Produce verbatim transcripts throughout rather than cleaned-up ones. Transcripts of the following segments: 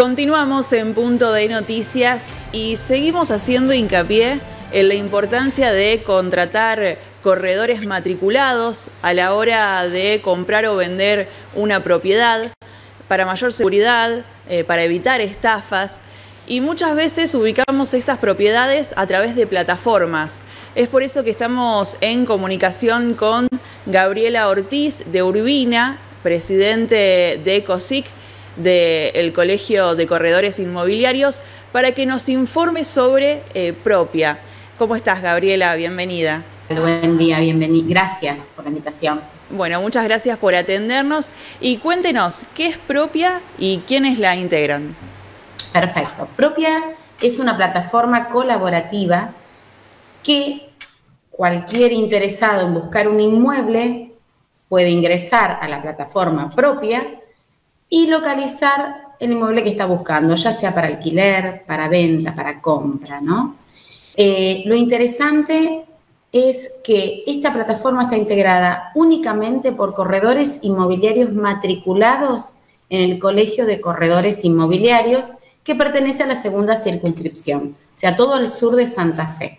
Continuamos en Punto de Noticias y seguimos haciendo hincapié en la importancia de contratar corredores matriculados a la hora de comprar o vender una propiedad para mayor seguridad, eh, para evitar estafas. Y muchas veces ubicamos estas propiedades a través de plataformas. Es por eso que estamos en comunicación con Gabriela Ortiz de Urbina, presidente de COSIC, del Colegio de Corredores Inmobiliarios, para que nos informe sobre eh, Propia. ¿Cómo estás, Gabriela? Bienvenida. Buen día, bienvenida. Gracias por la invitación. Bueno, muchas gracias por atendernos y cuéntenos, ¿qué es Propia y quiénes la integran? Perfecto. Propia es una plataforma colaborativa que cualquier interesado en buscar un inmueble puede ingresar a la plataforma Propia y localizar el inmueble que está buscando, ya sea para alquiler, para venta, para compra, ¿no? Eh, lo interesante es que esta plataforma está integrada únicamente por corredores inmobiliarios matriculados en el Colegio de Corredores Inmobiliarios, que pertenece a la segunda circunscripción, o sea, todo el sur de Santa Fe.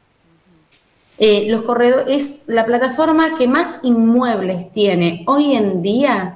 Eh, los corredores, es la plataforma que más inmuebles tiene hoy en día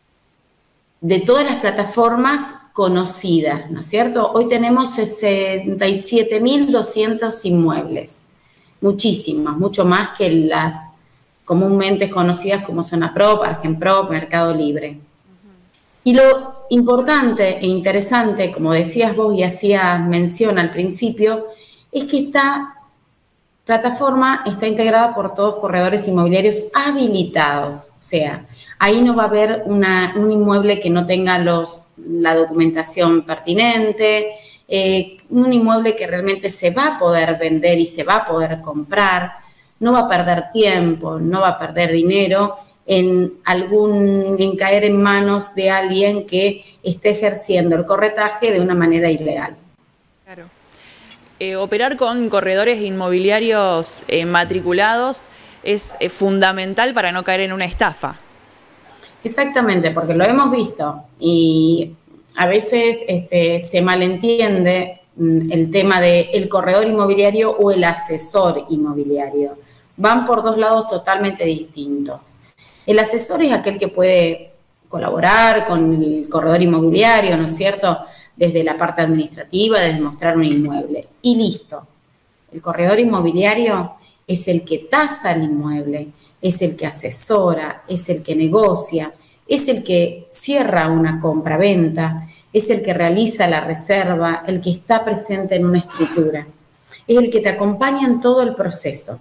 de todas las plataformas conocidas, ¿no es cierto? Hoy tenemos sesenta y siete mil doscientos inmuebles, muchísimos, mucho más que las comúnmente conocidas como Zonaprop, Argenprop, Mercado Libre. Y lo importante e interesante, como decías vos y hacías mención al principio, es que esta plataforma está integrada por todos corredores inmobiliarios habilitados. O sea, ahí no va a haber una, un inmueble que no tenga los, la documentación pertinente, eh, un inmueble que realmente se va a poder vender y se va a poder comprar, no va a perder tiempo, no va a perder dinero en algún, en caer en manos de alguien que esté ejerciendo el corretaje de una manera ilegal. Claro. Eh, operar con corredores inmobiliarios eh, matriculados es eh, fundamental para no caer en una estafa. Exactamente, porque lo hemos visto y a veces este, se malentiende el tema del corredor inmobiliario o el asesor inmobiliario. Van por dos lados totalmente distintos. El asesor es aquel que puede colaborar con el corredor inmobiliario, ¿no es cierto?, desde la parte administrativa, desde mostrar un inmueble. Y listo. El corredor inmobiliario es el que tasa el inmueble, es el que asesora, es el que negocia, es el que cierra una compra-venta, es el que realiza la reserva, el que está presente en una escritura. Es el que te acompaña en todo el proceso.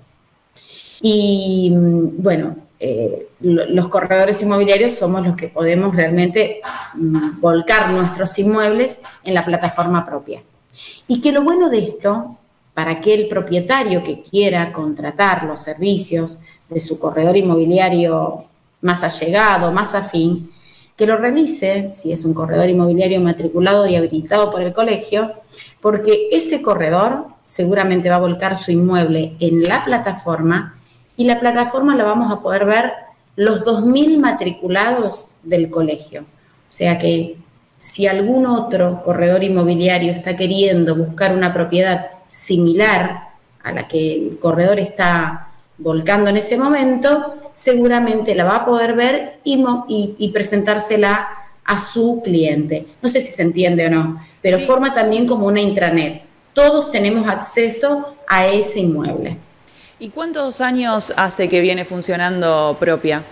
Y, bueno, eh, los corredores inmobiliarios somos los que podemos realmente mm, volcar nuestros inmuebles en la plataforma Propia. Y que lo bueno de esto, para aquel propietario que quiera contratar los servicios de su corredor inmobiliario más allegado, más afín, que lo realice, si es un corredor inmobiliario matriculado y habilitado por el colegio, porque ese corredor seguramente va a volcar su inmueble en la plataforma y la plataforma la vamos a poder ver los dos mil matriculados del colegio. O sea que si algún otro corredor inmobiliario está queriendo buscar una propiedad similar a la que el corredor está volcando en ese momento, seguramente la va a poder ver y, y, y presentársela a su cliente. No sé si se entiende o no, pero sí, forma también como una intranet. Todos tenemos acceso a ese inmueble. ¿Y cuántos años hace que viene funcionando Propia?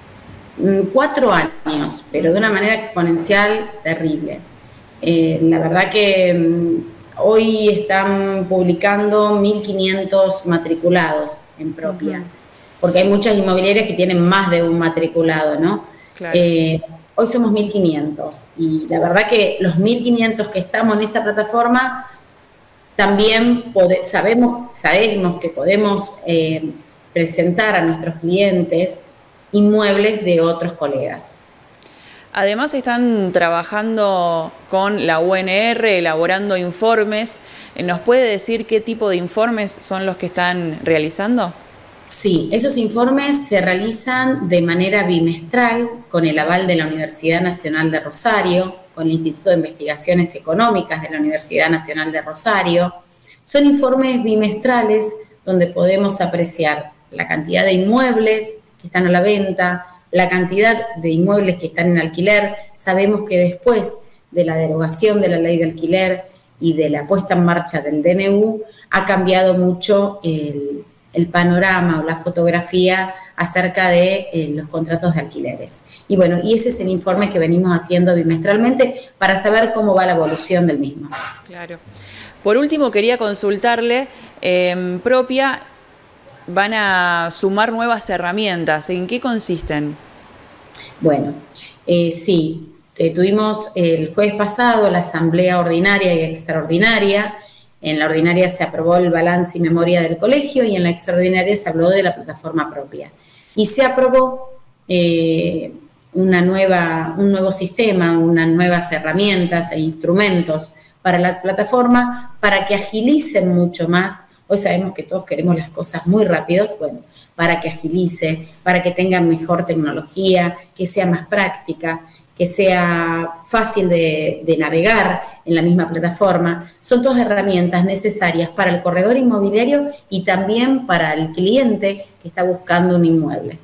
Cuatro años, pero de una manera exponencial terrible. Eh, la verdad que um, hoy están publicando mil quinientos matriculados en Propia, uh-huh. porque hay muchas inmobiliarias que tienen más de un matriculado, ¿no? Claro. Eh, hoy somos mil quinientos y la verdad que los mil quinientos que estamos en esa plataforma también pode, sabemos, sabemos que podemos eh, presentar a nuestros clientes inmuebles de otros colegas. Además están trabajando con la U N R, elaborando informes. ¿Nos puede decir qué tipo de informes son los que están realizando? Sí, esos informes se realizan de manera bimestral con el aval de la Universidad Nacional de Rosario, con el Instituto de Investigaciones Económicas de la Universidad Nacional de Rosario. Son informes bimestrales donde podemos apreciar la cantidad de inmuebles que están a la venta, la cantidad de inmuebles que están en alquiler. Sabemos que después de la derogación de la ley de alquiler y de la puesta en marcha del D N U, ha cambiado mucho el, el panorama o la fotografía acerca de eh, los contratos de alquileres. Y bueno, y ese es el informe que venimos haciendo bimestralmente para saber cómo va la evolución del mismo. Claro. Por último, quería consultarle, eh, Propia van a sumar nuevas herramientas. ¿En qué consisten? Bueno, eh, sí, eh, tuvimos el jueves pasado la asamblea ordinaria y extraordinaria. En la ordinaria se aprobó el balance y memoria del colegio y en la extraordinaria se habló de la plataforma propia. Y se aprobó eh, una nueva, un nuevo sistema, unas nuevas herramientas e instrumentos para la plataforma para que agilicen mucho más. Hoy sabemos que todos queremos las cosas muy rápidas, bueno, para que agilice, para que tenga mejor tecnología, que sea más práctica, que sea fácil de, de navegar en la misma plataforma. Son todas herramientas necesarias para el corredor inmobiliario y también para el cliente que está buscando un inmueble.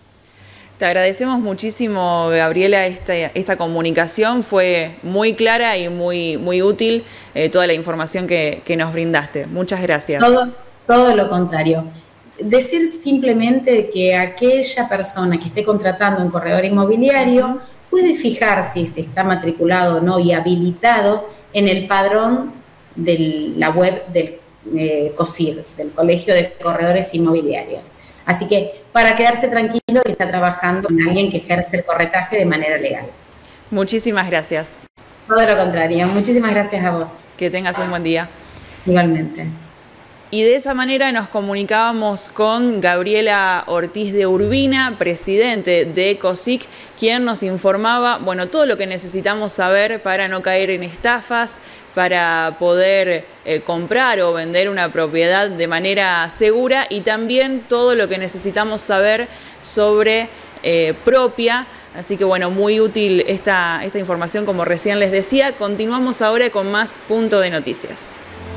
Te agradecemos muchísimo, Gabriela, esta, esta comunicación. Fue muy clara y muy, muy útil eh, toda la información que, que nos brindaste. Muchas gracias. Todo, todo lo contrario. Decir simplemente que aquella persona que esté contratando un corredor inmobiliario puede fijar si se está matriculado o no y habilitado en el padrón de la web del eh, COSIR, del Colegio de Corredores Inmobiliarios. Así que para quedarse tranquilo, está trabajando con alguien que ejerce el corretaje de manera legal. Muchísimas gracias. Todo lo contrario. Muchísimas gracias a vos. Que tengas un buen día. Igualmente. Y de esa manera nos comunicábamos con Gabriela Ortiz de Urbina, presidente de COSIC, quien nos informaba, bueno, todo lo que necesitamos saber para no caer en estafas, para poder eh, comprar o vender una propiedad de manera segura y también todo lo que necesitamos saber sobre eh, Propia. Así que bueno, muy útil esta, esta información, como recién les decía. Continuamos ahora con más Punto de Noticias.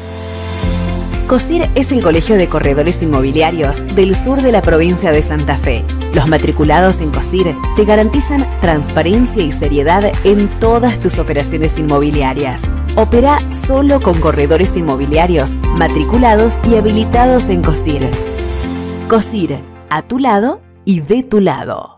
COSIR es el Colegio de Corredores Inmobiliarios del sur de la provincia de Santa Fe. Los matriculados en COSIR te garantizan transparencia y seriedad en todas tus operaciones inmobiliarias. Opera solo con corredores inmobiliarios matriculados y habilitados en COSIR. COSIR, a tu lado y de tu lado.